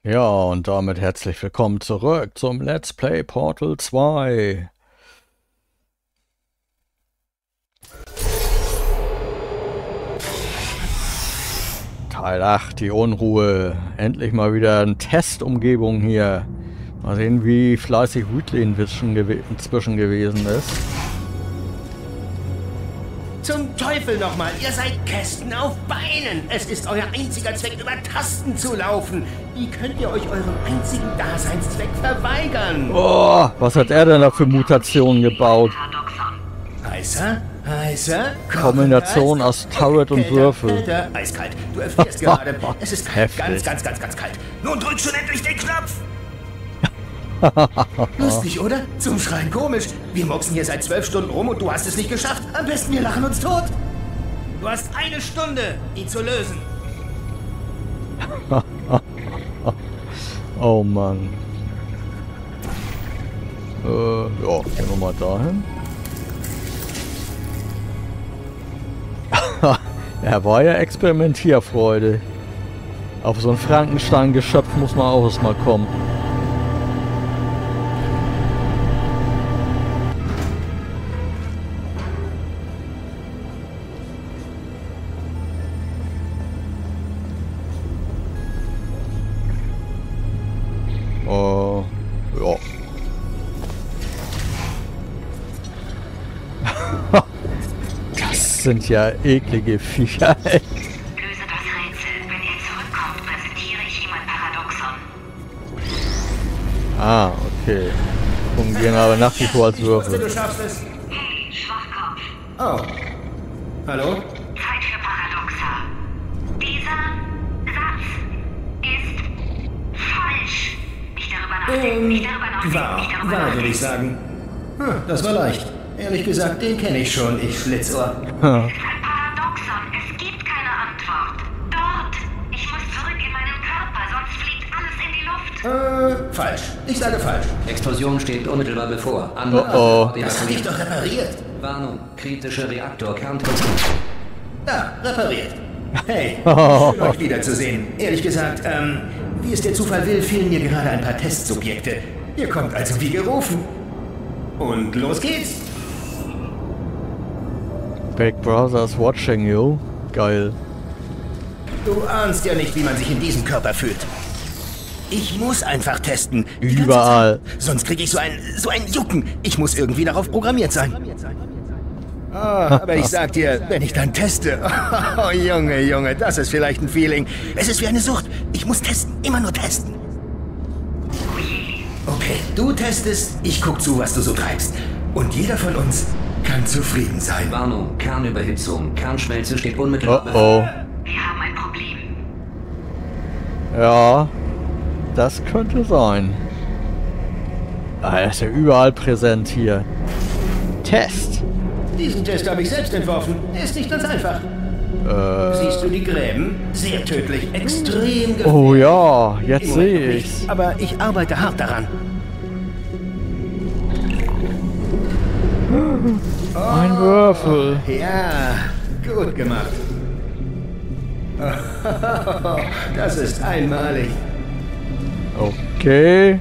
Ja, und damit herzlich willkommen zurück zum Let's Play Portal 2. Teil 8, die Unruhe. Endlich mal wieder eine Testumgebung hier. Mal sehen, wie fleißig Wheatley inzwischen gewesen ist. Zum Teufel nochmal, ihr seid Kästen auf Beinen. Es ist euer einziger Zweck, über Tasten zu laufen. Wie könnt ihr euch eurem einzigen Daseinszweck verweigern? Oh, was hat er denn da für Mutationen gebaut? Heißer? Heißer? Kombination aus Turret und Würfel. Kälter, eiskalt. Du erfrierst gerade. Es ist kalt. Heftig. Ganz kalt. Nun drück schon endlich den Knopf! Lustig, oder? Zum Schreien komisch. Wir moxen hier seit 12 Stunden rum und du hast es nicht geschafft. Am besten wir lachen uns tot. Du hast eine Stunde, ihn zu lösen. Oh Mann. Ja, gehen wir mal dahin. Er war ja Experimentierfreude. Auf so ein Frankenstein-Geschöpf muss man auch erstmal kommen. Ja. Das sind ja eklige Viecher. Löse das Rätsel. Wenn er zurückkommt, präsentiere ich ihm ein Paradoxon. Ah, okay. Fungieren aber nach wie vor als Ich wusste, Würfel. du schaffst es. Hey, Schwachkopf. Oh. Hallo? Zeit für Paradoxa. Dieser Satz ist falsch. Nicht darüber nachdenken, nicht darüber nachdenken, Wahr, nicht darüber wahr würde nachdenken. ich sagen. Das war leicht. Ehrlich gesagt, den kenne ich schon, ich Schlitzohr. Es ist ein Paradoxon. Es gibt keine Antwort. Dort. Ich muss zurück in meinen Körper, sonst fliegt alles in die Luft. Falsch. Ich sage falsch. Explosion steht unmittelbar bevor. Oh. Das hatte ich doch repariert. Warnung, kritischer Reaktor, Kerntemperatur. Ja, repariert. Hey, schön euch wiederzusehen. Ehrlich gesagt, wie es der Zufall will, fehlen mir gerade ein paar Testsubjekte. Ihr kommt also wie gerufen. Und los geht's. Big Brother's watching you. Geil. Du ahnst ja nicht, wie man sich in diesem Körper fühlt. Ich muss einfach testen. Die ganze Überall. Zeit. Sonst kriege ich so ein Jucken. Ich muss irgendwie darauf programmiert sein. Aber ich sag dir, wenn ich dann teste... Oh, Junge, das ist vielleicht ein Feeling. Es ist wie eine Sucht. Ich muss testen. Immer nur testen. Okay, du testest, ich guck zu, was du so treibst. Und jeder von uns kann zufrieden sein. Warnung, Kernüberhitzung. Kernschmelze steht unmittelbar Oh oh. Wir haben ein Problem. Ja, das könnte sein. Ah, er ist ja überall präsent hier. Test. Diesen Test habe ich selbst entworfen. Er ist nicht ganz einfach. Siehst du die Gräben? Sehr tödlich, extrem gefährlich. Oh ja, jetzt Im Moment sehe noch nicht, ich's. aber ich arbeite hart daran. Ein Würfel. Ja, gut gemacht. Das ist einmalig. Okay.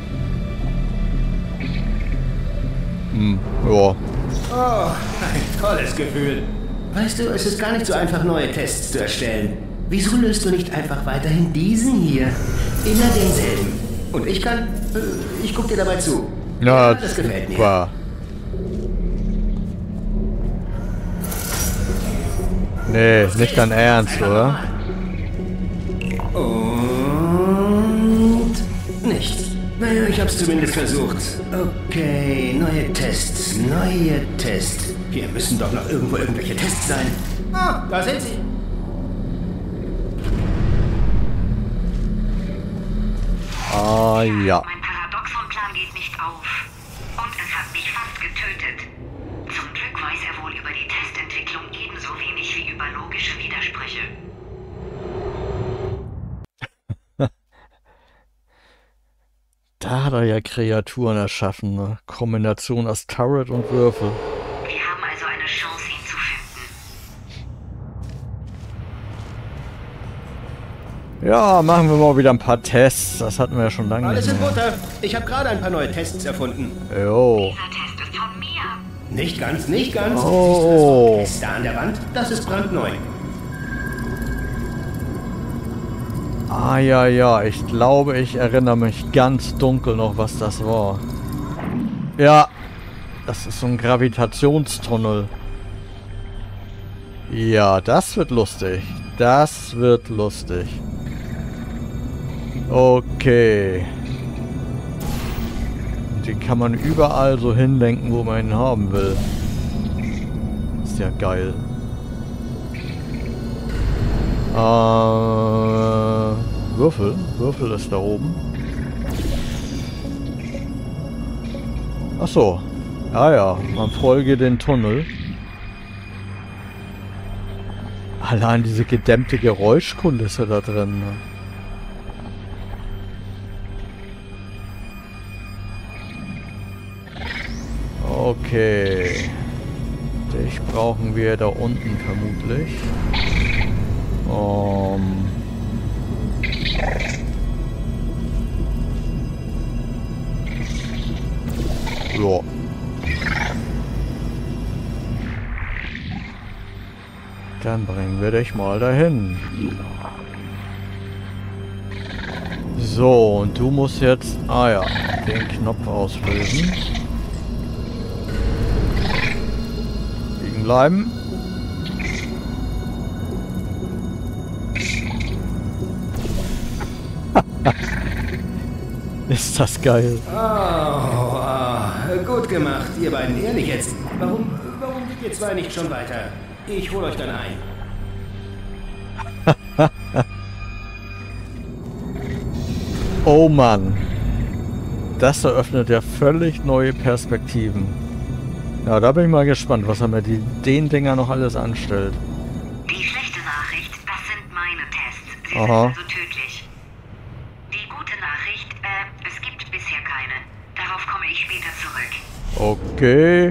Ja. Oh, ein tolles Gefühl. Weißt du, es ist gar nicht so einfach, neue Tests zu erstellen. Wieso löst du nicht einfach weiterhin diesen hier? Immer denselben. Und ich kann... ich guck dir dabei zu. Ja, das gefällt mir. super. Nee, nicht dein Ernst, oder? Und... nichts. Naja, ich hab's zumindest versucht. Okay, neue Tests. Hier müssen doch noch irgendwo irgendwelche Tests sein. Ah, da sind sie. Ah ja. Mein Paradoxonplan geht nicht auf. Und es hat mich fast getötet. Zum Glück weiß er wohl über die Testentwicklung ebenso wenig wie über logische Widersprüche. Da hat er ja Kreaturen erschaffen, ne? Kombination aus Turret und Würfel. Wir haben also eine Chance, ihn zu finden. Ja, machen wir mal wieder ein paar Tests. Das hatten wir ja schon lange Alles nicht in mehr. Butter. Ich habe gerade ein paar neue Tests erfunden. Jo. Dieser Test ist von mir. Nicht ganz, nicht ganz. Oh. Siehst du das Test da an der Wand? Das ist brandneu. Ah, ja, ja. Ich glaube, ich erinnere mich ganz dunkel noch, was das war. Ja. Das ist so ein Gravitationstunnel. Ja, das wird lustig. Das wird lustig. Okay. Den kann man überall so hinlenken, wo man ihn haben will. Ist ja geil. Würfel. Würfel ist da oben. Ach so. Ja, ja. Man folge den Tunnel. Allein diese gedämmte Geräuschkulisse da drin. Ne? Okay. Dich brauchen wir da unten vermutlich. Ja. Dann bringen wir dich mal dahin. So, und du musst jetzt... Ah ja, den Knopf auslösen. Liegen bleiben. Ist das geil. Gut gemacht, ihr beiden. Ehrlich jetzt. Warum geht ihr zwei nicht schon weiter? Ich hole euch dann ein. Oh Mann. Das eröffnet ja völlig neue Perspektiven. Ja, da bin ich mal gespannt, was er mit den Dinger noch alles anstellt. Die schlechte Nachricht, das sind meine Tests. Sie sind Aha. also tödlich. Die gute Nachricht, es gibt bisher keine. Darauf komme ich später zurück. Okay.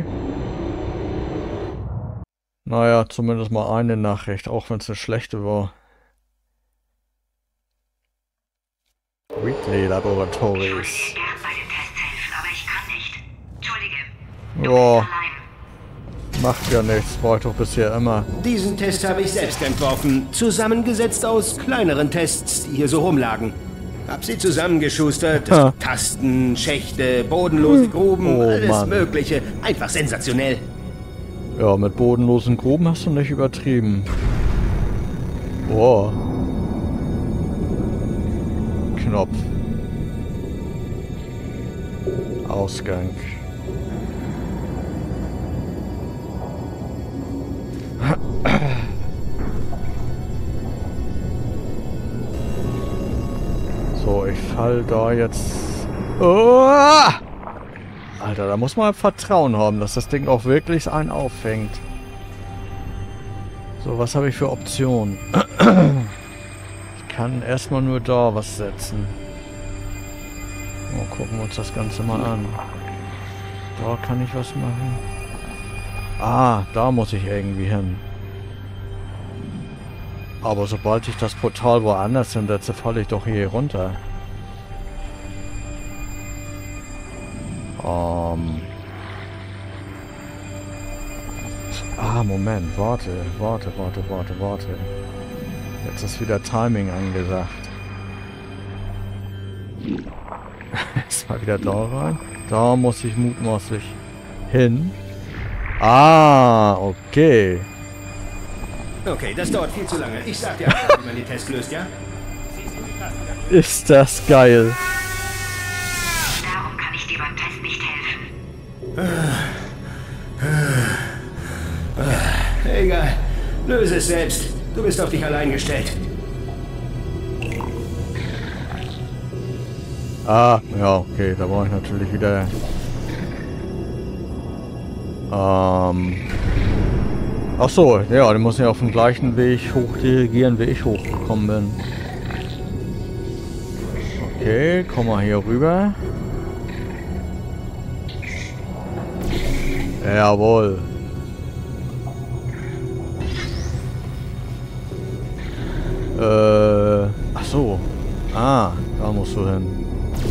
Naja, zumindest mal eine Nachricht, auch wenn es eine schlechte war. Wheatley Ich würde Laboratories. dir gern bei den Tests helfen, aber ich kann nicht. Entschuldige. Du Ja, bist allein. macht ja nichts, war ich doch bisher immer. Diesen Test habe ich selbst entworfen. Zusammengesetzt aus kleineren Tests, die hier so rumlagen. Hab sie zusammengeschustert. Ha. Tasten, Schächte, bodenlose Gruben, Oh, alles Mann. Mögliche. Einfach sensationell. Ja, mit bodenlosen Gruben hast du nicht übertrieben. Boah. Knopf. Ausgang. So, ich fall da jetzt... Oh! Alter, da muss man Vertrauen haben, dass das Ding auch wirklich einen auffängt. So, was habe ich für Optionen? Ich kann erstmal nur da was setzen. Oh, gucken wir uns das Ganze mal an. Da kann ich was machen. Ah, da muss ich irgendwie hin. Aber sobald ich das Portal woanders hinsetze, falle ich doch hier runter. Ah, Moment, warte. Jetzt ist wieder Timing angesagt. Erstmal wieder da rein. Da muss ich mutmaßlich hin. Ah, okay. Okay, das dauert viel zu lange. Ich sag dir einfach, wie man den Test löst, ja? Ist das geil. Darum kann ich dir beim Test nicht helfen. Egal. Löse es selbst. Du bist auf dich allein gestellt. Ah, ja, okay, da war ich natürlich wieder... Ach so, ja, dann muss ich auf dem gleichen Weg hochdirigieren, wie ich hochgekommen bin. Okay, komm mal hier rüber. Jawohl. Ach so. Ah, da musst du hin.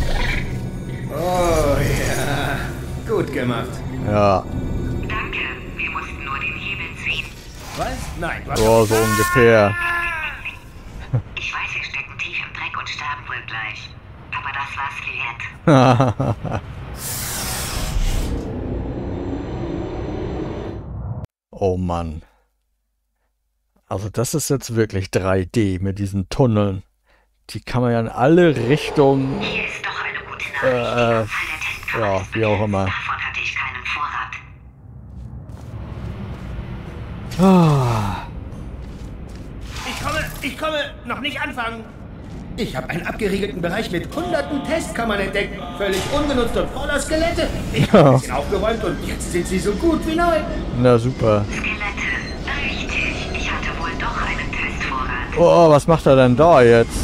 Oh ja, gut gemacht. Ja. Danke, wir mussten nur den Hebel ziehen. Was? Nein, was? So, so ungefähr. Ich weiß, wir stecken tief im Dreck und sterben wohl gleich. Aber das war's für jetzt. Oh Mann. Also das ist jetzt wirklich 3D mit diesen Tunneln. Die kann man ja in alle Richtungen... Hier ist doch eine gute Nachricht. ja, wie auch immer. Davon hatte ich keinen Vorrat. Ah, Ich komme, noch nicht anfangen. Ich habe einen abgeriegelten Bereich mit hunderten Testkammern entdeckt. Völlig ungenutzt und voller Skelette. Ich habe ein bisschen aufgeräumt und jetzt sind sie so gut wie neu. na super. Skelette. Richtig. Ich hatte wohl doch einen Testvorrat. Oh, was macht er denn da jetzt?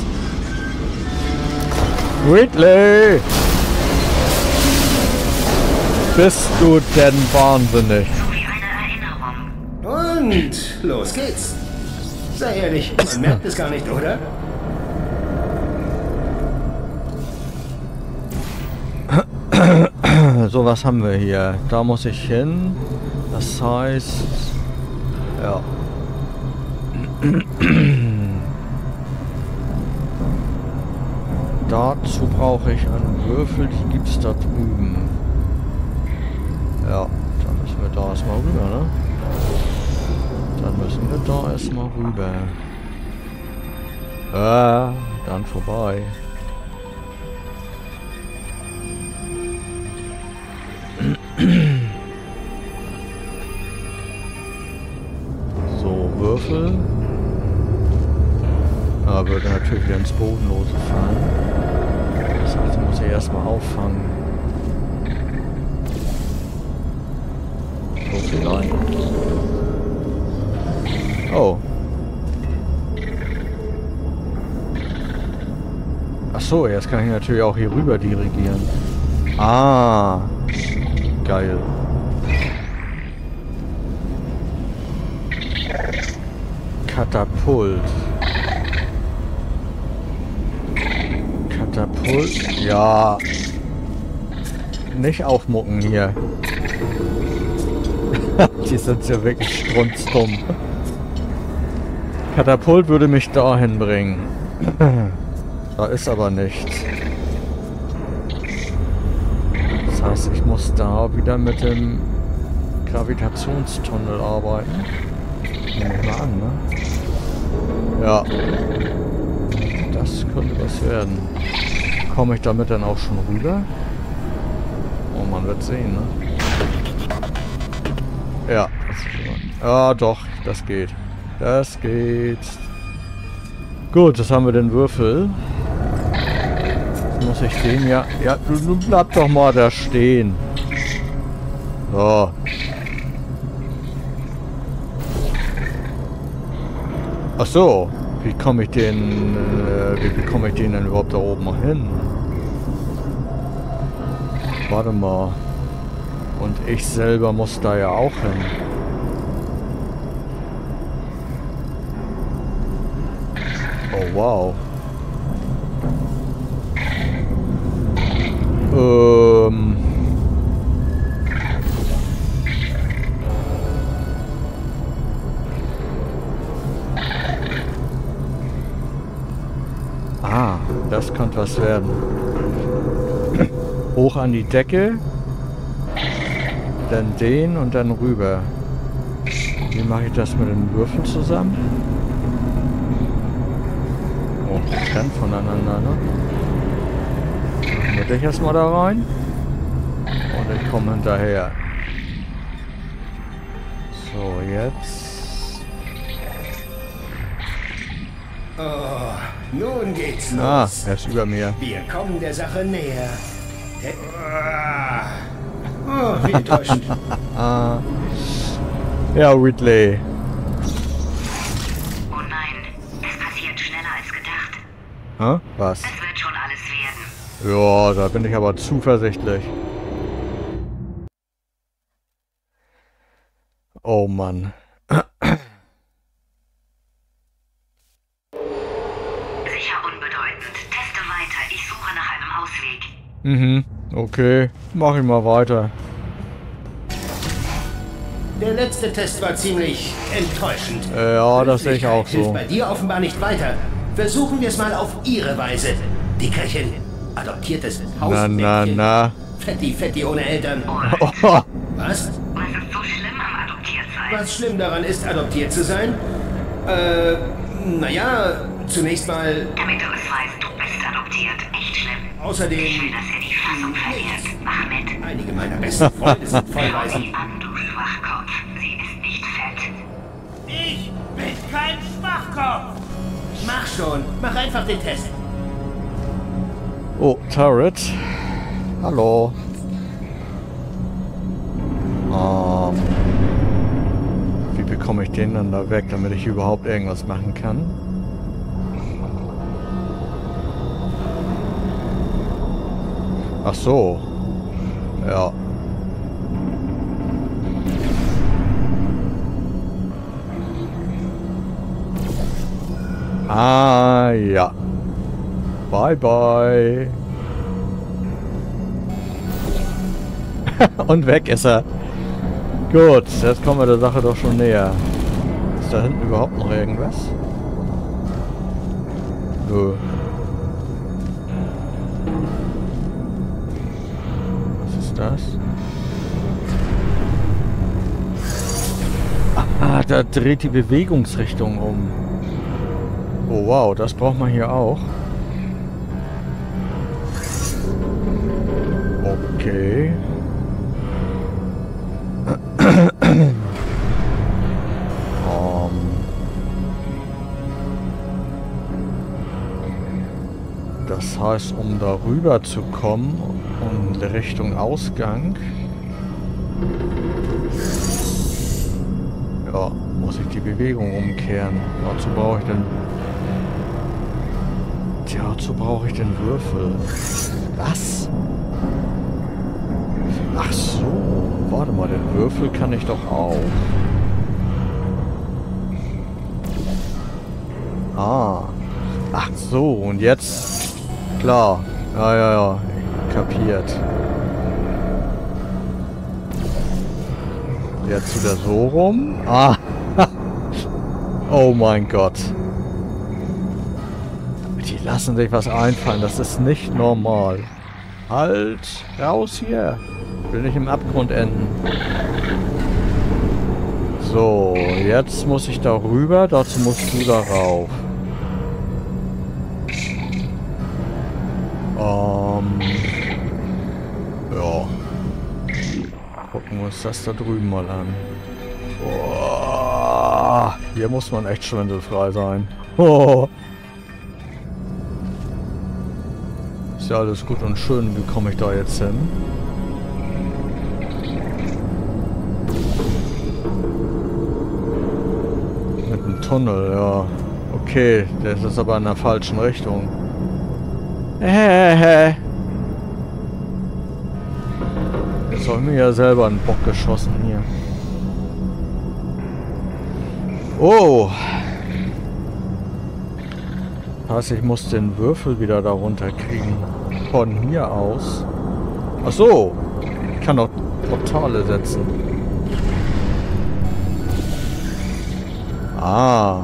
Ridley! Bist du denn wahnsinnig? So wie eine Erinnerung. Und los geht's. Sei ehrlich, man merkt es gar nicht, oder? So, was haben wir hier? Da muss ich hin. Das heißt... Ja. Dazu brauche ich einen Würfel, die gibt's da drüben. Ja, dann müssen wir da erstmal rüber, ne? Dann müssen wir da erstmal rüber. Dann vorbei. So, Würfel. Aber würde natürlich wieder ins Bodenlose fallen. Das heißt, ich muss ich erstmal auffangen. So vielleicht. Oh. Ach so, jetzt kann ich natürlich auch hier rüber dirigieren. Ah. Geil. Katapult. Katapult. Ja. Nicht aufmucken hier. Die sind ja wirklich strunzdumm. Katapult würde mich dahin bringen. Da ist aber nichts. Das heißt, ich muss da wieder mit dem Gravitationstunnel arbeiten. Nehme ich mal an, ne? Ja. Das könnte was werden. Komme ich damit dann auch schon rüber? Oh, man wird sehen, ne? Ja, ja doch, das geht. Das geht. Gut, das haben wir den Würfel. Jetzt muss ich den ja... Ja, du bleib doch mal da stehen. So. Ach so. Wie komme ich den... wie bekomme ich den denn überhaupt da oben hin? Warte mal. Und ich selber muss da ja auch hin. Oh, wow. Ah, das könnte was werden. Hoch an die Decke. Dann den und dann rüber. Wie mache ich das mit den Würfeln zusammen? Oh, getrennt voneinander, ne? Machen wir dich erstmal da rein. Und ich komme hinterher. So, jetzt. Oh, nun geht's los. Ah, er ist über mir. Wir kommen der Sache näher. Oh, wie enttäuschend. Ja, Ridley. Oh nein, es passiert schneller als gedacht. Hä? Was? Es wird schon alles werden. Ja, da bin ich aber zuversichtlich. Oh Mann. Sicher unbedeutend. am Ausweg. Mhm, okay. Mach ich mal weiter. Der letzte Test war ziemlich enttäuschend. Ja, das sehe ich auch Hilft so. bei dir offenbar nicht weiter. Versuchen wir es mal auf ihre Weise. Dickerchen, adoptiertes Hausmädchen. Na. Fetti ohne Eltern. Oh. Was? Was ist so schlimm am Adoptiertsein? Was schlimm daran ist, adoptiert zu sein? Naja, zunächst mal... Damit du es weißt, du bist adoptiert. Echt schlimm. Außerdem... Ich will, dass er die Fassung verliert. Mach mit. Einige meiner besten Freunde sind Vollweisen. Sieh an, du Schwachkopf. Sie ist nicht fett. Ich bin kein Schwachkopf. Mach schon. Mach einfach den Test. Oh, Turret. Hallo. Wie bekomme ich den dann da weg, damit ich überhaupt irgendwas machen kann? Ach so. Ja. Ah, ja. Bye, bye. Und weg ist er. Gut, jetzt kommen wir der Sache doch schon näher. Ist da hinten überhaupt noch irgendwas? Nö. Was ist das? Ah, da dreht die Bewegungsrichtung um. Oh wow, das braucht man hier auch. Okay. Das heißt, um darüber zu kommen und Richtung Ausgang, ja, muss ich die Bewegung umkehren. Dazu brauche ich den Würfel. Was? Ach so, warte mal, den Würfel kann ich doch auch. Ah. Ach so, und jetzt... Klar. Ja. Kapiert. Jetzt wieder so rum. Ah. Oh mein Gott. Die lassen sich was einfallen. Das ist nicht normal. Halt. Raus hier. Will nicht im Abgrund enden. So, jetzt muss ich da rüber. Dazu musst du da rauf. Ja. Gucken wir uns das da drüben mal an. Boah, hier muss man echt schwindelfrei sein. Oh. Ist ja alles gut und schön. Wie komme ich da jetzt hin? Mit dem Tunnel, ja. Okay, das ist aber in der falschen Richtung. Jetzt habe ich mir ja selber einen Bock geschossen hier. Oh! Das heißt, ich muss den Würfel wieder da runter kriegen. Von hier aus. Ach so! Ich kann doch Portale setzen. Ah!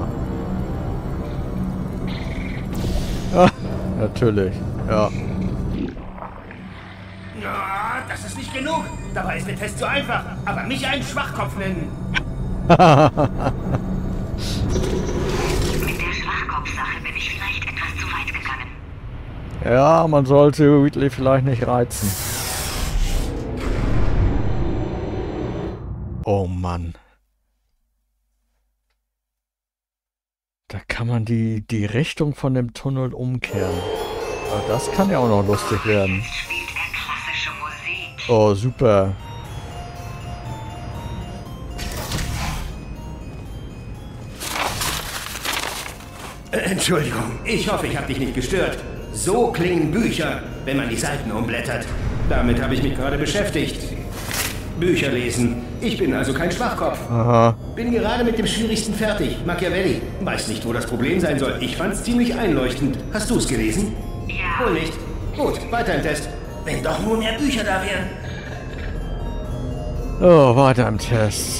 Ah, natürlich. Ja. Ja, das ist nicht genug. Dabei ist der Test zu einfach. Aber mich einen Schwachkopf nennen. Mit der Schwachkopfsache bin ich vielleicht etwas zu weit gegangen. Ja, man sollte Wheatley vielleicht nicht reizen. Oh Mann. Da kann man die Richtung von dem Tunnel umkehren. Aber das kann ja auch noch lustig werden. Jetzt spielt er klassische Musik. Oh, super. Entschuldigung, ich hoffe, ich habe dich nicht gestört. So klingen Bücher, wenn man die Seiten umblättert. Damit habe ich mich gerade beschäftigt. Bücher lesen. Ich bin also kein Schwachkopf. Aha. Bin gerade mit dem Schwierigsten fertig. Machiavelli. Weiß nicht, wo das Problem sein soll. Ich fand's ziemlich einleuchtend. Hast du es gelesen? Ja. Wohl nicht. Gut, weiter im Test. Wenn doch nur mehr Bücher da wären. Oh, weiter im Test.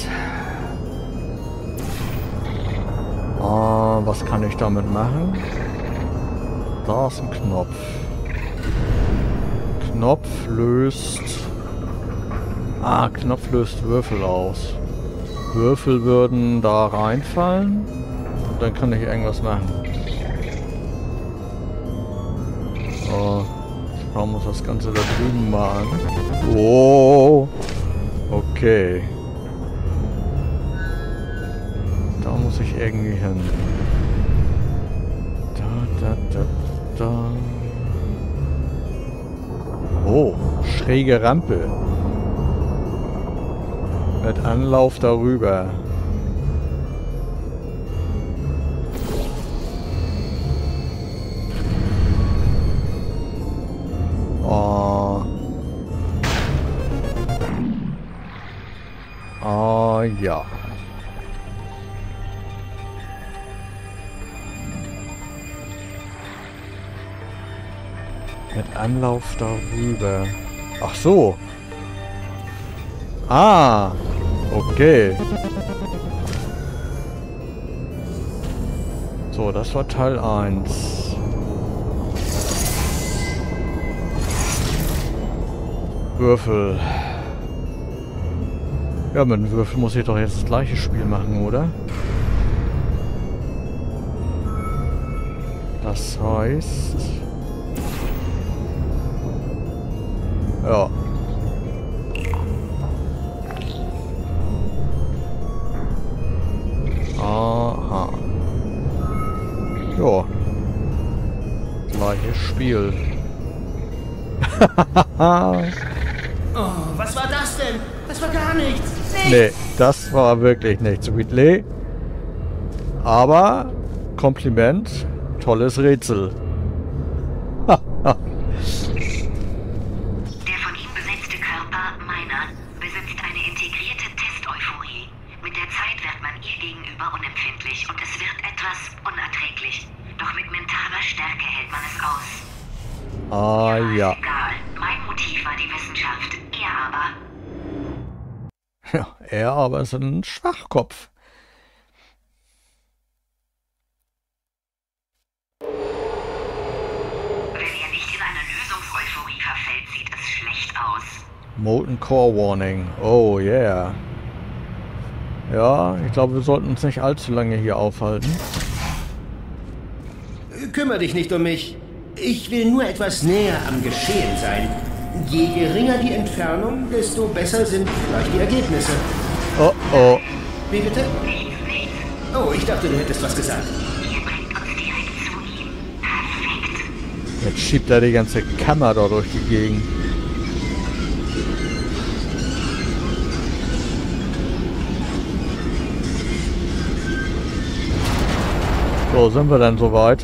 Was kann ich damit machen? Da ist ein Knopf. Knopf löst... Knopf löst Würfel aus. Würfel würden da reinfallen. Und dann kann ich irgendwas machen. Oh, ich schauen uns das Ganze da drüben mal an. Oh, okay. Da muss ich irgendwie hin. Da. Oh, schräge Rampe. Mit Anlauf darüber. Oh. Oh ja. Mit Anlauf darüber. Ach so. Ah. Okay. So, das war Teil 1. Würfel. Ja, mit dem Würfel muss ich doch jetzt das gleiche Spiel machen, oder? Das heißt... Ja. Aha. Ja. Gleiches Spiel. Oh, was war das denn? Das war gar nichts. Nee, das war wirklich nichts, Wheatley. Aber, Kompliment, tolles Rätsel. Der von ihm besetzte Körper, meiner, besitzt eine integrierte Test-Euphorie. Mit der Zeit wird man ihr gegenüber unempfindlich und es wird etwas unerträglich. Doch mit mentaler Stärke hält man es aus. Ah, ja. Egal, mein Motiv war die Wissenschaft, er aber... Ja, er aber ist ein Schwachkopf. Wenn er nicht in eine Lösungseuphorie verfällt, sieht es schlecht aus. Molten Core Warning. Oh yeah. Ja, ich glaube, wir sollten uns nicht allzu lange hier aufhalten. Kümmere dich nicht um mich. Ich will nur etwas näher am Geschehen sein. Je geringer die Entfernung, desto besser sind vielleicht die Ergebnisse. Oh oh. Wie bitte? Nichts. Oh, ich dachte, du hättest was gesagt. Ihr bringt uns direkt zu ihm. Perfekt. Jetzt schiebt er die ganze Kammer da durch die Gegend. So, sind wir dann soweit?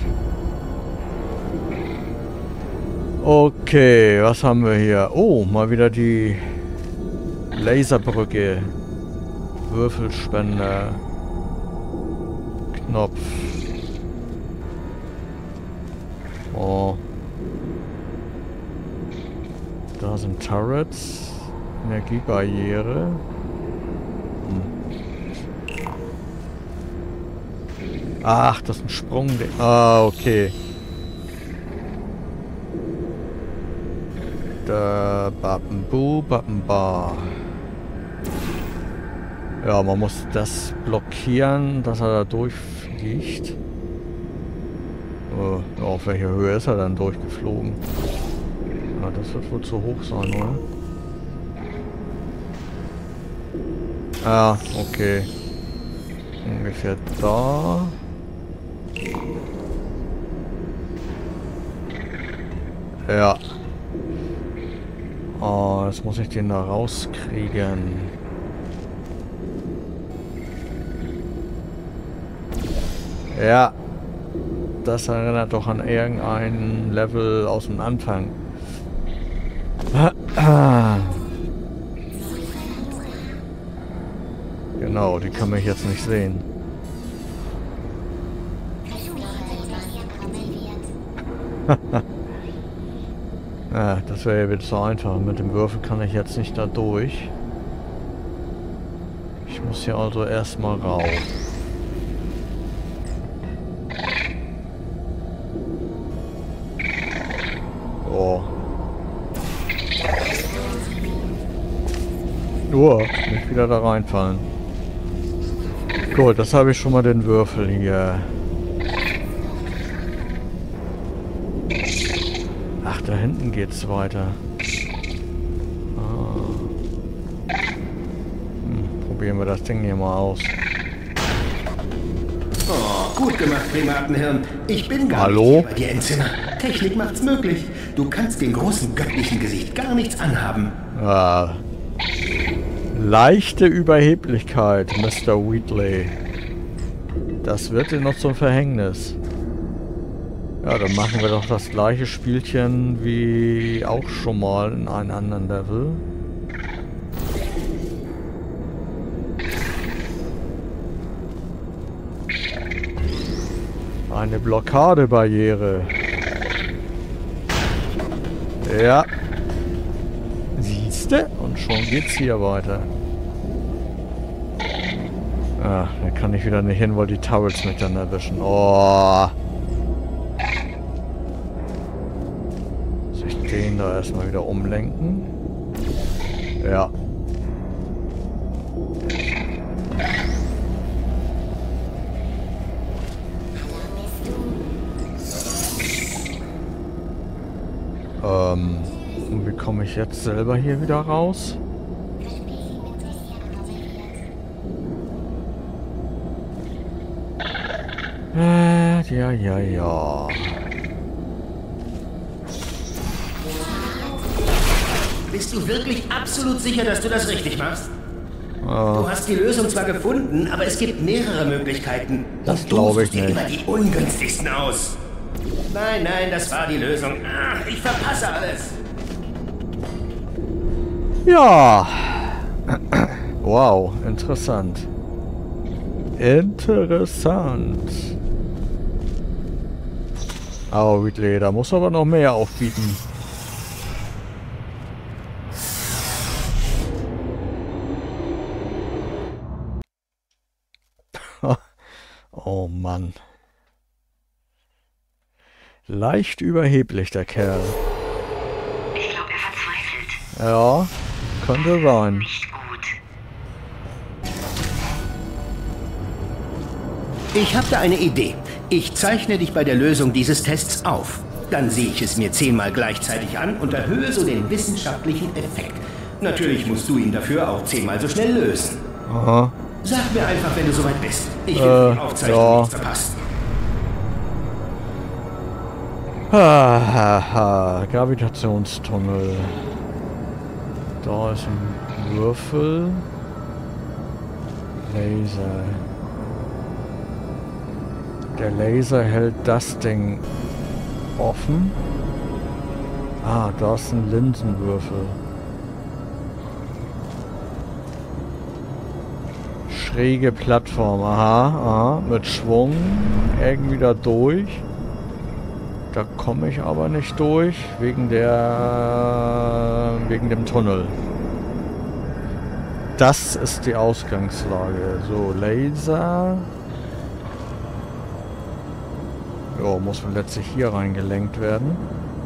Okay, was haben wir hier? Oh, mal wieder die Laserbrücke. Würfelspender. Knopf. Oh. Da sind Turrets. Energiebarriere. Ach, das ist ein Sprung. Ah, okay. Da, Bappenbu, Bappenbar. Ja, man muss das blockieren, dass er da durchfliegt. Auf welcher Höhe ist er dann durchgeflogen? Ja, das wird wohl zu hoch sein, oder? Ah, okay. Ungefähr da. Ja. Oh, jetzt muss ich den da rauskriegen. Ja. Das erinnert doch an irgendein Level aus dem Anfang. Genau, die kann mich jetzt nicht sehen. Das wäre ja wieder so einfach. Mit dem Würfel kann ich jetzt nicht da durch. Ich muss hier also erstmal rauf. Oh. Nicht wieder da reinfallen. Gut, das habe ich schon mal den Würfel hier. Ach, da hinten geht's weiter. Probieren wir das Ding hier mal aus. Oh, gut gemacht, Primatenhirn. Ich bin gar Hallo? nicht hier bei dir im Zimmer. Technik macht's möglich. Du kannst dem großen göttlichen Gesicht gar nichts anhaben. Leichte Überheblichkeit, Mr. Wheatley. Das wird dir noch zum Verhängnis. Ja, dann machen wir doch das gleiche Spielchen wie auch schon mal in einem anderen Level. Eine Blockadebarriere. Ja. Siehste? Und schon geht's hier weiter. Ah, da kann ich wieder nicht hin, weil die Turrets mich dann erwischen. Oh. Muss ich den da erstmal wieder umlenken? Ja. Und wie komme ich jetzt selber hier wieder raus? Ja. Bist du wirklich absolut sicher, dass du das richtig machst? Du Du hast die Lösung zwar gefunden, aber es gibt mehrere Möglichkeiten. Das glaube ich Du suchst dir nicht. immer die ungünstigsten aus. Nein, das war die Lösung. Ach, ich verpasse alles. Ja. Wow, interessant. Interessant. Aber Wheatley, da muss aber noch mehr aufbieten. Oh Mann. Leicht überheblich, der Kerl. Ich glaube, er verzweifelt. Ja, könnte sein. Nicht gut. Ich habe da eine Idee. Ich zeichne dich bei der Lösung dieses Tests auf. Dann sehe ich es mir 10-mal gleichzeitig an und erhöhe so den wissenschaftlichen Effekt. Natürlich musst du ihn dafür auch 10-mal so schnell lösen. Aha. Sag mir einfach, wenn du soweit bist. Ich will die Aufzeichnung ja. nicht verpassen. Gravitationstunnel. Da ist ein Würfel. Laser. Der Laser hält das Ding offen. Ah, da ist ein Linsenwürfel. Schräge Plattform. Aha. Mit Schwung irgendwie da durch. Da komme ich aber nicht durch, wegen dem Tunnel. Das ist die Ausgangslage. So, Laser. Jo, muss man letztlich hier reingelenkt werden.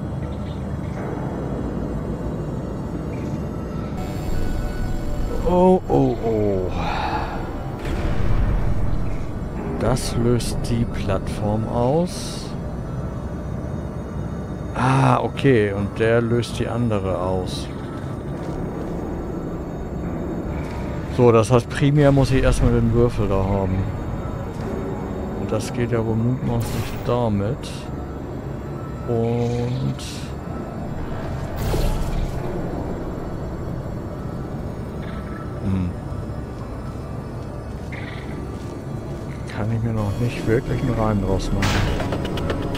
Oh. Das löst die Plattform aus. Ah, okay. Und der löst die andere aus. So, das heißt, primär muss ich erstmal den Würfel da haben. Und das geht ja wohl mutmaßlich damit. Und... Kann ich mir noch nicht wirklich einen Reim draus machen.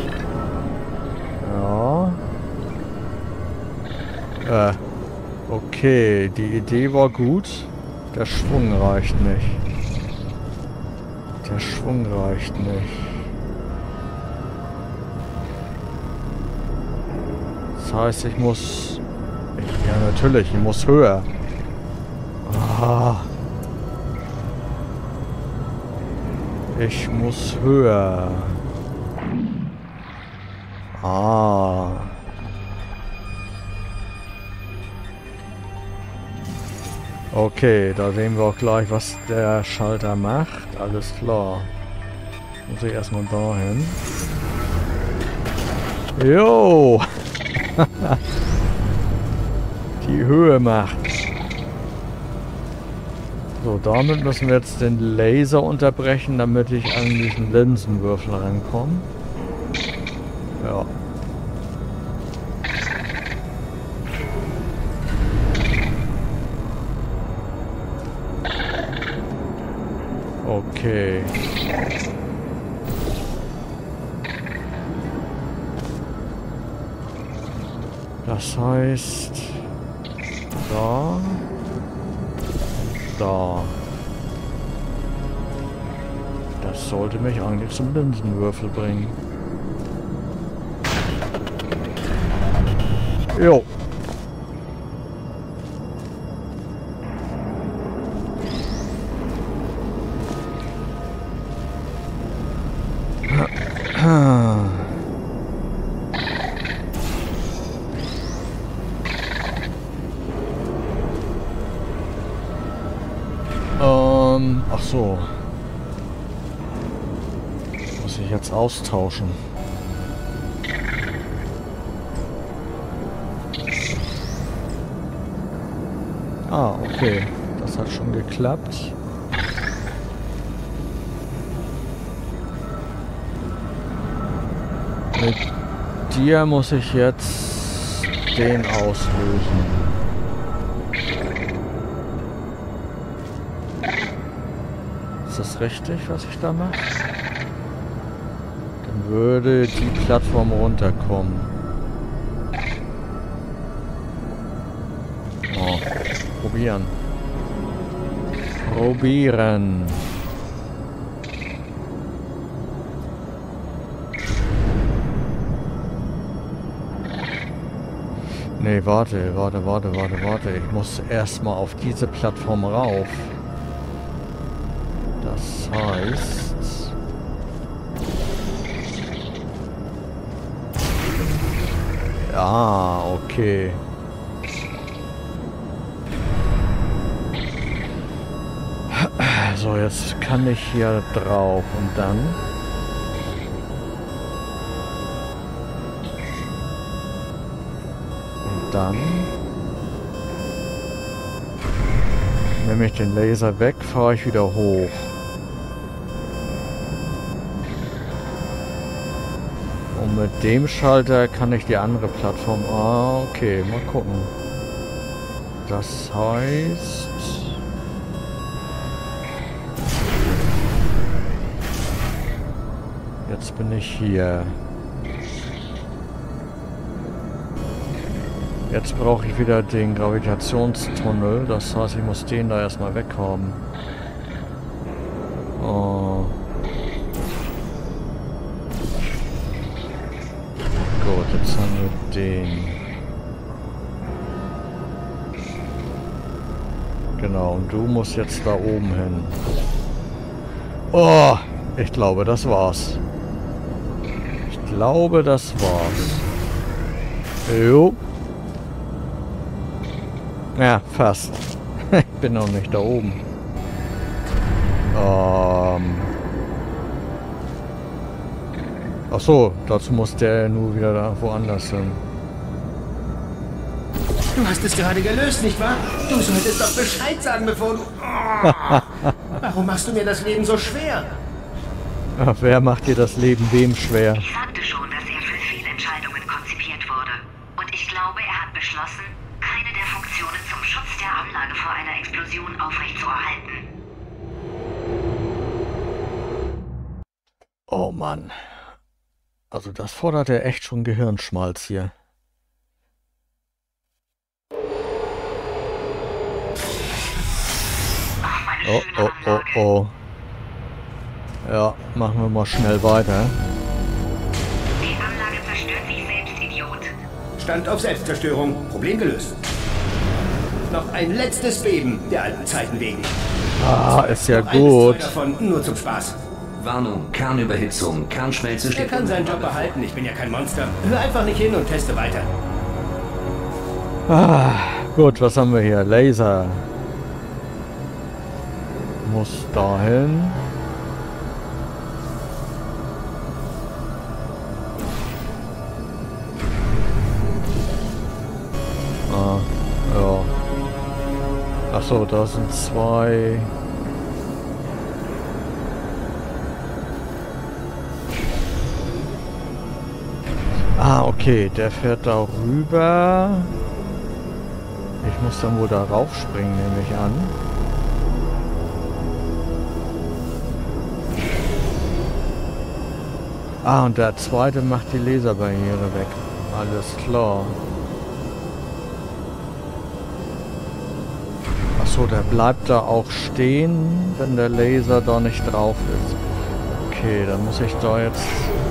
Ja. Okay, die Idee war gut. Der Schwung reicht nicht. Das heißt, ich muss... Ja, natürlich, ich muss höher. Ah. Ich muss höher. Ah. Okay, da sehen wir auch gleich, was der Schalter macht. Alles klar. Muss ich erstmal dahin. Jo! Die Höhe macht. So, damit müssen wir jetzt den Laser unterbrechen, damit ich an diesen Linsenwürfel rankomme. Ja. Okay. Das heißt... Da... Da. Das sollte mich eigentlich zum Linsenwürfel bringen. Jo. Ach so. Muss ich jetzt austauschen. Ah, okay. Das hat schon geklappt. Mit dir muss ich jetzt den auslösen. Ist das richtig, was ich da mache? Dann würde die Plattform runterkommen. Oh, probieren. Probieren. Nee, warte. Ich muss erstmal auf diese Plattform rauf. Das heißt... Ja, okay. So, jetzt kann ich hier drauf und dann... Dann nehme ich den Laser weg, fahre ich wieder hoch. Und mit dem Schalter kann ich die andere Plattform... Ah, okay, mal gucken. Das heißt... Jetzt bin ich hier. Jetzt brauche ich wieder den Gravitationstunnel. Das heißt, ich muss den da erstmal weghaben. Oh. Gut, jetzt haben wir den. Genau, und du musst jetzt da oben hin. Oh, ich glaube, das war's. Ich glaube, das war's. Jo. Ja, fast. Ich bin noch nicht da oben. Ach so, dazu muss der nur wieder da woanders hin. Du hast es gerade gelöst, nicht wahr? Du solltest doch Bescheid sagen, bevor du... Oh. Warum machst du mir das Leben so schwer? Ach, wer macht dir das Leben wem schwer? Ich sagte schon, dass er für Fehlentscheidungen konzipiert wurde. Und ich glaube, er hat beschlossen, keine der Funktionen zum Schutz der Anlage vor einer Explosion aufrechtzuerhalten. Oh Mann. Also das fordert ja echt schon Gehirnschmalz hier. Oh. Ja, machen wir mal schnell weiter. Die Anlage zerstört sich selbst, Idiot. Stand auf Selbstzerstörung. Problem gelöst. Noch ein letztes Beben der alten Zeiten wegen. Ah, ist ja Noch 1 bis 2 gut. davon, nur zum Spaß. Warnung, Kernüberhitzung, Kernschmelze Er steht kann seinen Job unmittelbar behalten, ich bin ja kein Monster. Hör einfach nicht hin und teste weiter. Ah, gut, was haben wir hier? Laser. Muss dahin. Ah, ja. Ach so, da sind 2. Ah, okay, der fährt da rüber. Ich muss dann wohl da raufspringen, nehme ich an. Ah, und der zweite macht die Laserbarriere weg. Alles klar. Achso, der bleibt da auch stehen, wenn der Laser da nicht drauf ist. Okay, dann muss ich da jetzt...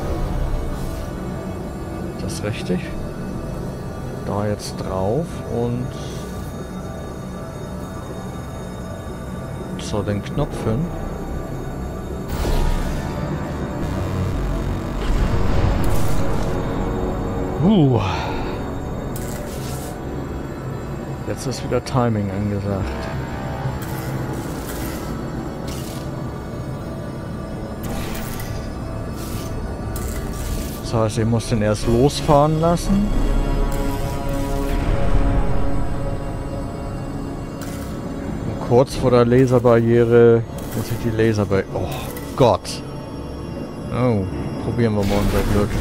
Ist das richtig? Da jetzt drauf und... So, den Knopf hin. Jetzt ist wieder Timing angesagt. Das heißt, ich muss den erst losfahren lassen. Und kurz vor der Laserbarriere muss ich die Laserbarriere... Oh Gott! Oh, probieren wir mal unser Glück.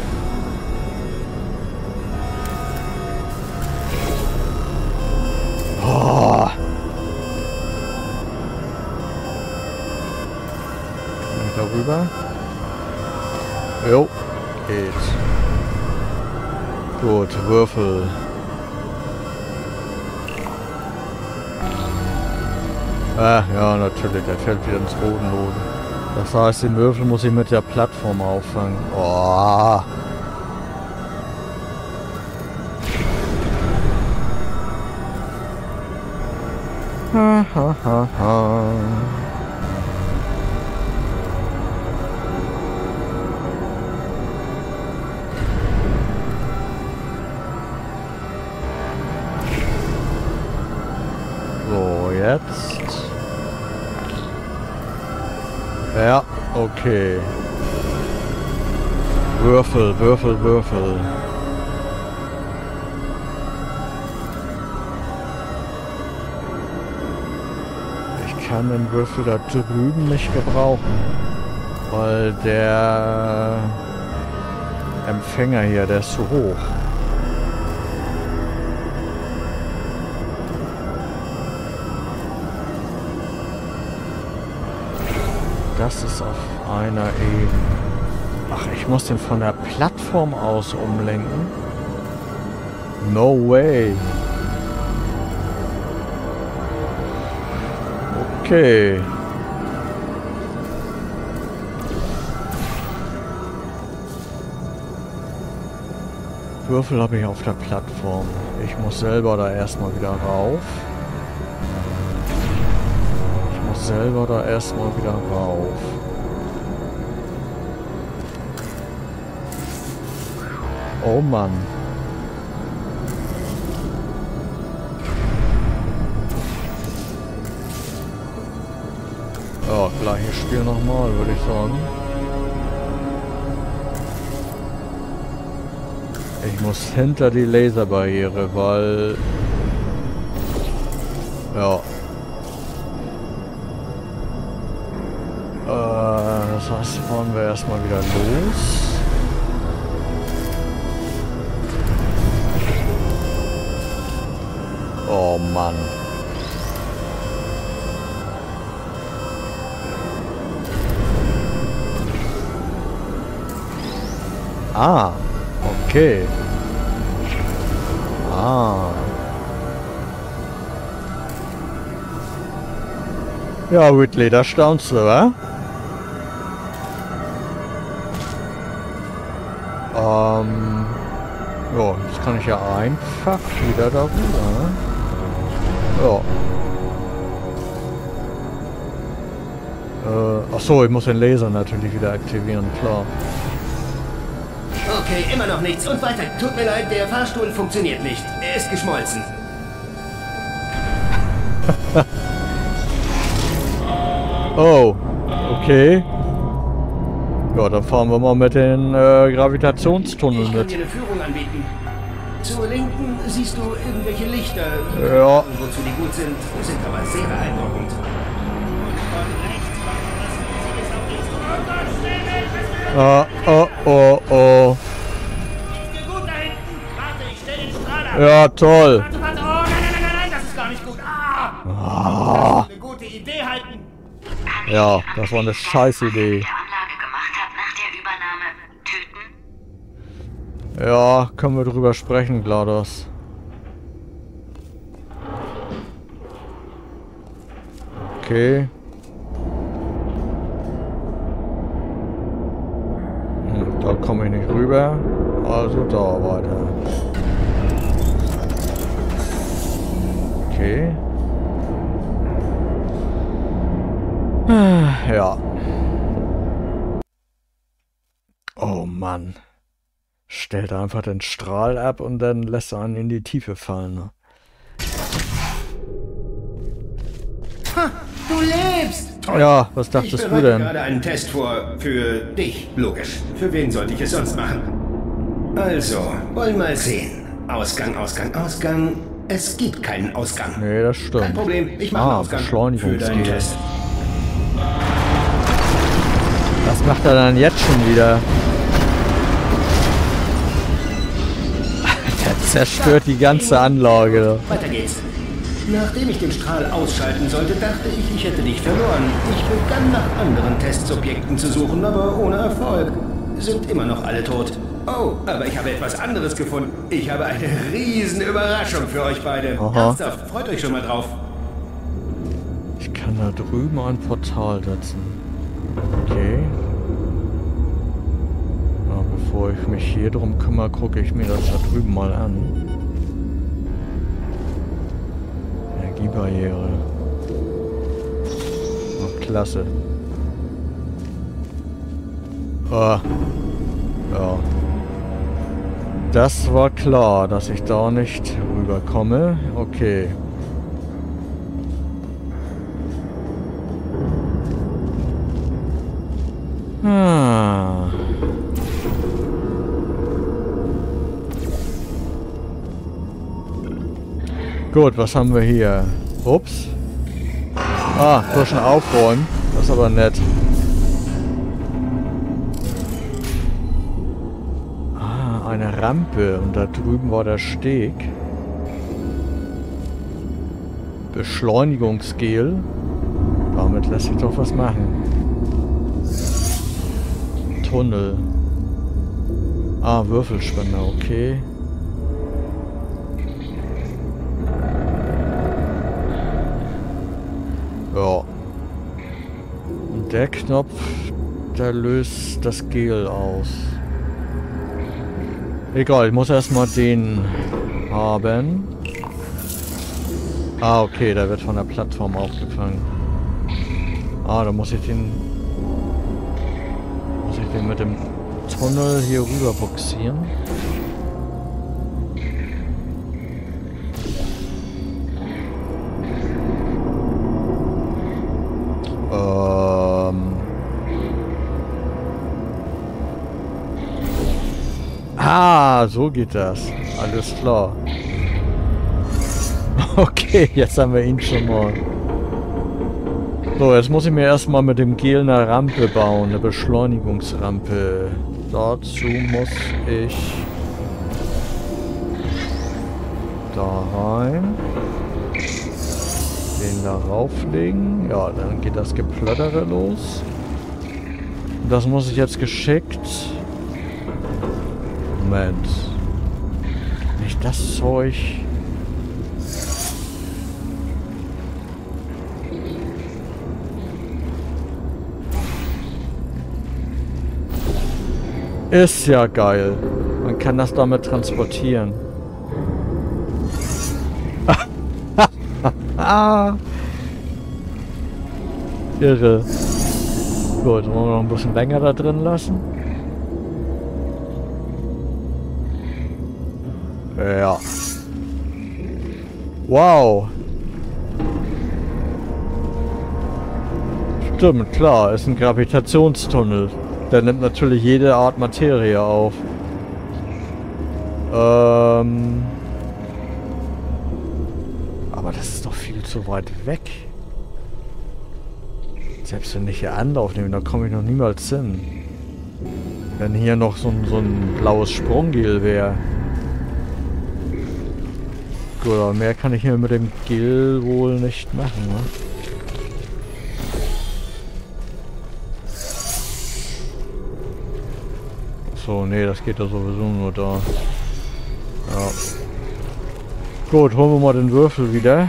Oh. Kann ich da rüber? Jo, geht. Gut, Würfel. Ah, ja, natürlich, der fällt wieder ins Bodenlose. Das heißt, den Würfel muss ich mit der Plattform auffangen. Oh. Ha, ha, ha, ha. So, jetzt. Ja, okay. Würfel, Würfel, Würfel. Ich kann den Würfel da drüben nicht gebrauchen, weil der Empfänger hier, der ist zu hoch. Das ist auf einer Ebene. Ach, ich muss den von der Plattform aus umlenken? No way. Okay. Würfel habe ich auf der Plattform. Ich muss selber da erstmal wieder rauf. Selber da erstmal wieder rauf. Oh Mann. Ja, gleiches Spiel nochmal, würde ich sagen. Ich muss hinter die Laserbarriere, weil... Ja. Das heißt, fahren wir erstmal wieder los. Oh Mann. Ah, okay. Ah. Ja, Whitley, da staunst du, wa? Ja, jetzt kann ich ja einfach wieder darüber. Ne? Ja. Achso, ich muss den Laser natürlich wieder aktivieren, klar. Okay, immer noch nichts. Und weiter. Tut mir leid, der Fahrstuhl funktioniert nicht. Er ist geschmolzen. Oh, okay. Ja, dann fahren wir mal mit den Gravitationstunneln Ich kann mit. dir eine Führung anbieten. Zur Linken siehst du irgendwelche Lichter. Ja. Wozu die gut sind aber sehr beeindruckend. Oh, oh. Geht's dir gut da hinten? Warte, ich stell den Strahl ab. Ja, toll. Warte. Oh, nein, das ist gar nicht gut. Das ist eine gute Idee halten. Ja, das war eine scheiß Idee. der Anlage gemacht hat nach der Übernahme, töten? Ja, können wir drüber sprechen, GLaDOS. Okay. Da komme ich nicht rüber. Also da weiter. Okay. Ja. Oh Mann. Stellt einfach den Strahl ab und dann lässt er einen in die Tiefe fallen. Ne? Ha, du lebst! Toll. Ja, was dachtest du denn? gerade einen Test vor. Für dich, logisch. Für wen sollte ich es sonst machen? Also, wollen mal sehen. Ausgang. Es gibt keinen Ausgang. Nee, das stimmt. Kein Problem, ich mache einen Ausgang für deinen Beschleunigungsgel. Test. Was macht er dann jetzt schon wieder? Der zerstört die ganze Anlage. Weiter geht's. Nachdem ich den Strahl ausschalten sollte, dachte ich, ich hätte dich verloren. Ich begann nach anderen Testsubjekten zu suchen, aber ohne Erfolg. Sind immer noch alle tot. Oh, aber ich habe etwas anderes gefunden. Ich habe eine riesen Überraschung für euch beide. Aha. Ernsthaft, freut euch schon mal drauf. Ich kann da drüben ein Portal setzen. Okay. Na, bevor ich mich hier drum kümmere, gucke ich mir das da drüben mal an. Energiebarriere. Oh, klasse. Ah. Ja. Das war klar, dass ich da nicht rüberkomme. Okay. Ah. Gut, was haben wir hier? Ups. Ah, Burschen aufräumen. Das ist aber nett. Ah, eine Rampe. Und da drüben war der Steg. Beschleunigungsgel. Damit lässt sich doch was machen. Tunnel. Ah, Würfelspender, okay. Ja. Und der Knopf, der löst das Gel aus. Egal, ich muss erstmal den haben. Ah, okay, der wird von der Plattform aufgefangen. Ah, da muss ich den mit dem Tunnel hier rüber buxieren. Ah, so geht das. Alles klar. Okay, jetzt haben wir ihn schon mal. So, jetzt muss ich mir erstmal mit dem Gel eine Rampe bauen, eine Beschleunigungsrampe. Dazu muss ich da rein. Den da rauflegen. Ja, dann geht das Geplöttere los. Und das muss ich jetzt geschickt. Moment. Nicht das Zeug. Ist ja geil. Man kann das damit transportieren. Ah. Irre. Gut, wollen wir noch ein bisschen länger da drin lassen? Ja. Wow. Stimmt, klar, ist ein Gravitationstunnel. Der nimmt natürlich jede Art Materie auf. Aber das ist doch viel zu weit weg. Selbst wenn ich hier Anlauf nehme, da komme ich noch niemals hin. Wenn hier noch so ein blaues Sprunggel wäre. Gut, aber mehr kann ich hier mit dem Gel wohl nicht machen, ne? So, nee, das geht ja sowieso nur da. Ja. Gut, holen wir mal den Würfel wieder.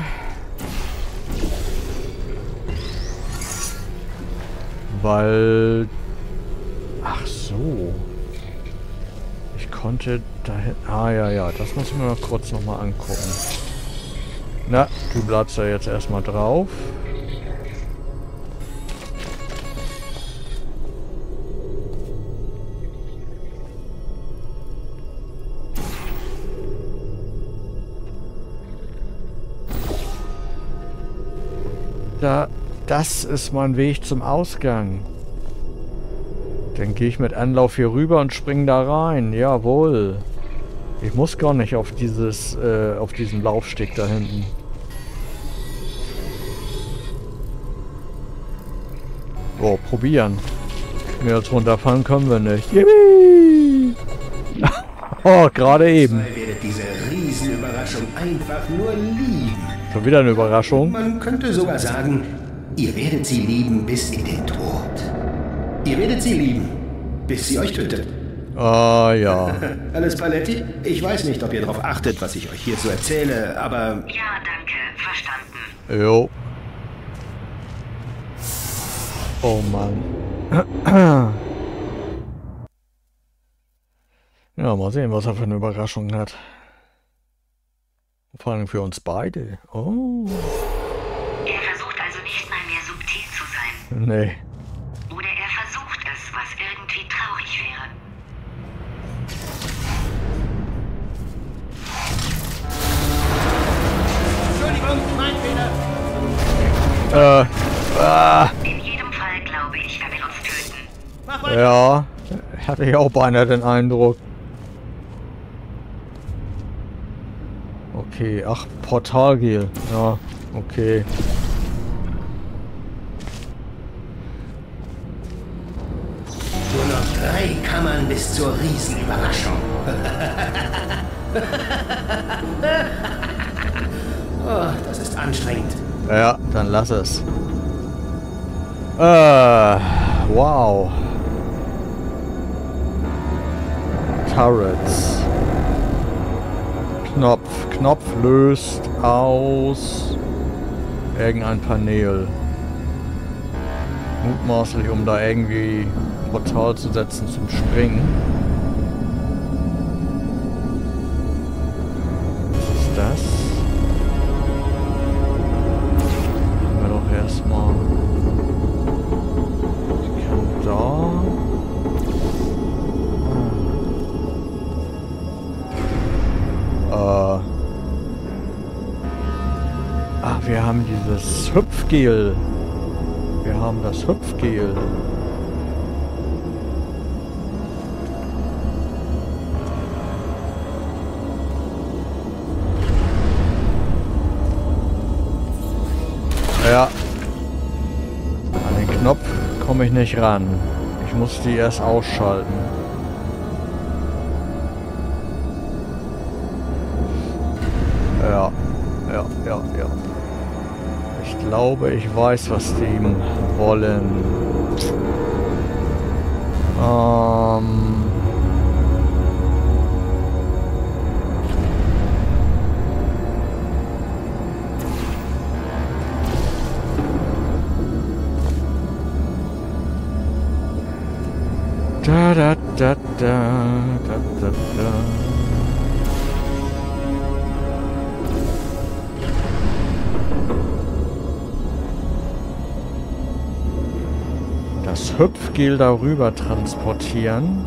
Weil... Ach so. Ich konnte dahin... Ah, ja, das muss ich mir noch kurz nochmal angucken. Na, du bleibst da jetzt erstmal drauf. Das ist mein Weg zum Ausgang. Dann gehe ich mit Anlauf hier rüber und springe da rein. Jawohl. Ich muss gar nicht auf diesen Laufsteg da hinten. Oh, probieren. Mehr als runterfallen können wir nicht. Yippie! Oh, gerade eben. Ihr werdet diese Riesenüberraschung einfach nur lieben. Schon wieder eine Überraschung. Man könnte sogar sagen, ihr werdet sie lieben bis in den Tod. Ihr werdet sie lieben, bis sie euch tötet. Ah, ja. Alles Paletti? Ich weiß nicht, ob ihr darauf achtet, was ich euch hier so erzähle, aber... Ja, danke. Verstanden. Jo. Oh Mann. Ja, mal sehen, was er für eine Überraschung hat. Vor allem für uns beide. Oh. Er versucht also nicht mal mehr subtil zu sein. Nee. Oder er versucht es, was irgendwie traurig wäre. Entschuldigung, mein Fehler. In jedem Fall glaube ich, er will uns töten. Ja, hatte ich auch beinahe den Eindruck. Okay, ach, Portalgel. Ja, okay. Nur noch 3 Kammern bis zur Riesenüberraschung. Oh, das ist anstrengend. Ja, dann lass es. Wow. Turrets. Knopf löst aus irgendein Panel. Mutmaßlich, um da irgendwie ein Portal zu setzen zum Springen. Was ist das? Machen wir doch erstmal. Ich kann da. Wir haben dieses Hüpfgel. Wir haben das Hüpfgel. Ja. An den Knopf komme ich nicht ran. Ich muss die erst ausschalten. Ja. Ich glaube, ich weiß, was die wollen. Da da da da da da da. Hüpfgel darüber transportieren.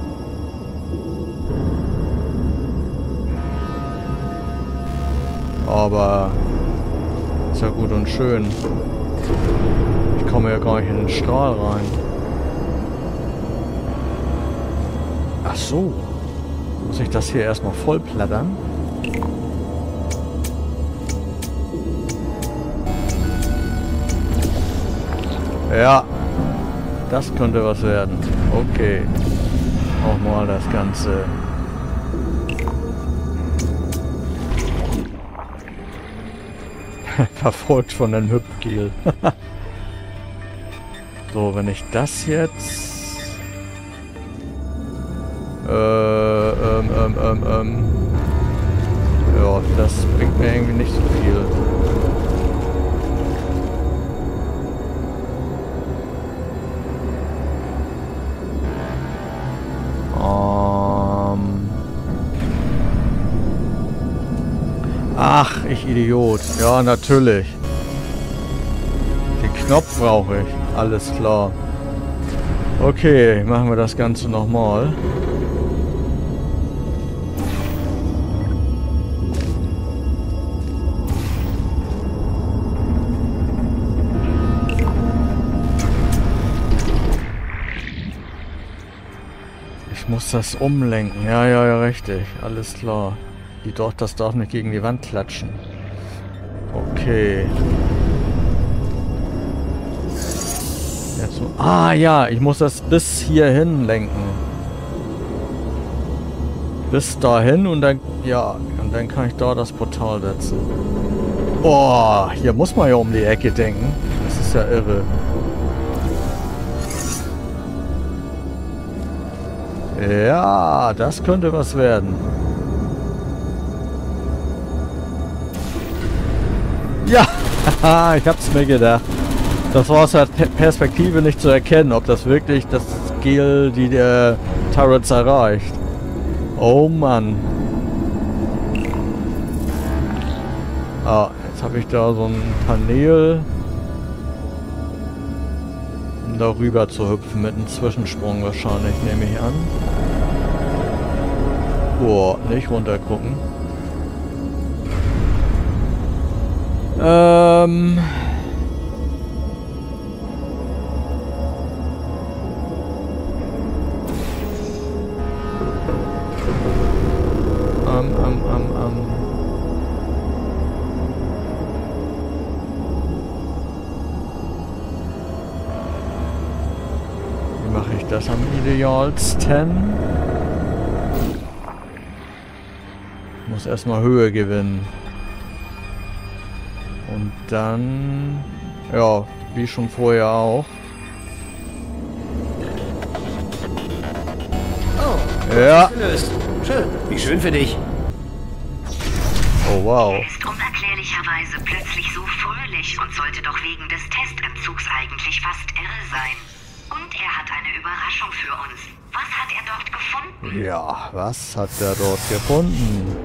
Aber ist ja gut und schön. Ich komme ja gar nicht in den Strahl rein. Ach so. Muss ich das hier erstmal voll plattern? Ja. Das könnte was werden. Okay. Auch mal das Ganze. Verfolgt von einem Hüpfgel. So, wenn ich das jetzt... Ja, das bringt mir irgendwie nicht so viel. Ach, ich Idiot. Ja, natürlich. Den Knopf brauche ich. Alles klar. Okay, machen wir das Ganze nochmal. Ich muss das umlenken. Ja, ja, ja, richtig. Alles klar. Das darf nicht gegen die Wand klatschen. Okay. Jetzt so. Ah ja, ich muss das bis hierhin lenken. Bis dahin und dann... Ja, und dann kann ich da das Portal setzen. Oh, hier muss man ja um die Ecke denken. Das ist ja irre. Ja, das könnte was werden. Ja, ich hab's mir gedacht. Das war aus der Perspektive nicht zu erkennen, ob das wirklich das Gel die Turrets erreicht. Oh Mann. Ah, jetzt habe ich da so ein Panel, um da rüber zu hüpfen mit einem Zwischensprung wahrscheinlich, nehme ich an. Boah, nicht runter gucken. Wie mache ich das am idealsten? Ich muss erstmal Höhe gewinnen. Und dann, ja, wie schon vorher auch. Oh, ja. Gelöst. Schön, wie schön für dich. Oh wow. Er ist unerklärlicherweise plötzlich so fröhlich und sollte doch wegen des Testentzugs eigentlich fast irre sein. Und er hat eine Überraschung für uns. Was hat er dort gefunden? Ja, was hat er dort gefunden?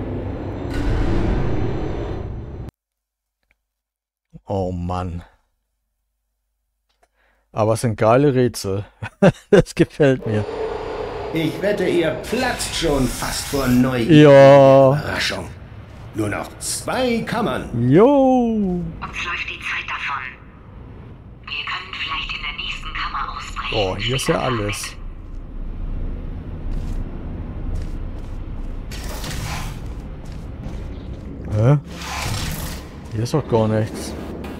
Oh Mann. Aber es sind geile Rätsel. Das gefällt mir. Ich wette, ihr platzt schon fast vor Neugier. Ja. Überraschung. Nur noch 2 Kammern. Jo. Uns läuft die Zeit davon. Wir können vielleicht in der nächsten Kammer ausbrechen. Oh, hier ist ja alles. Hä? Hier ist doch gar nichts.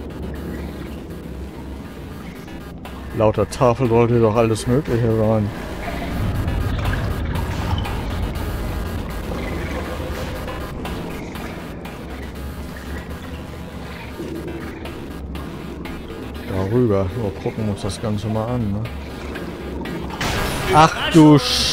Lauter Tafel sollte doch alles Mögliche sein. Darüber. So, gucken wir uns das Ganze mal an. Ne? Ach du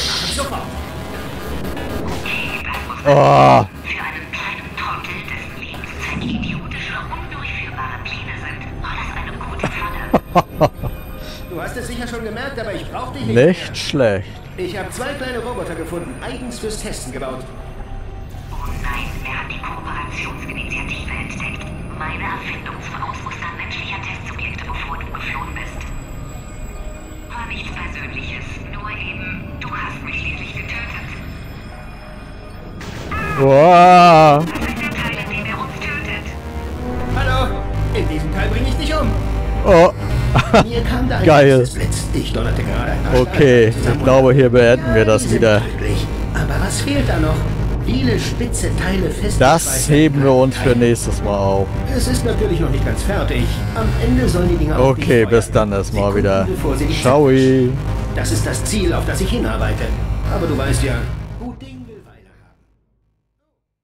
Oh. Für einen kleinen Trottel, dessen Lebenszeit idiotische, undurchführbare Pläne sind, war das eine gute Falle. Du hast es sicher schon gemerkt, aber ich brauch dich nicht. Nicht schlecht. Ich habe 2 kleine Roboter gefunden, eigens fürs Testen gebaut. Oh nein, er hat die Kooperationsinitiative entdeckt. Meine Erfindung zum Ausmustern menschlicher Testsubjekte, bevor du geflohen bist. War nichts Persönliches. Wow. Das ist der Teil, in dem er uns tötet. Hallo, in diesem Teil bringe ich dich um. Oh. Mir kam da ein Geil. Blitz. Ich donnerte gerade ein paar Okay, Stahlteile zusammen ich glaube, hier beenden wir und- das die sind wieder. tödlich. Aber was fehlt da noch? Viele spitze Teile fest. Das heben wir uns für nächstes Mal auf. Es ist natürlich noch nicht ganz fertig. Am Ende sollen die Dinger auf dich Okay, feuern. bis dann erstmal Sekunden, wieder. bevor sie dich Ciao. zerfleischen. Das ist das Ziel, auf das ich hinarbeite. Aber du weißt ja,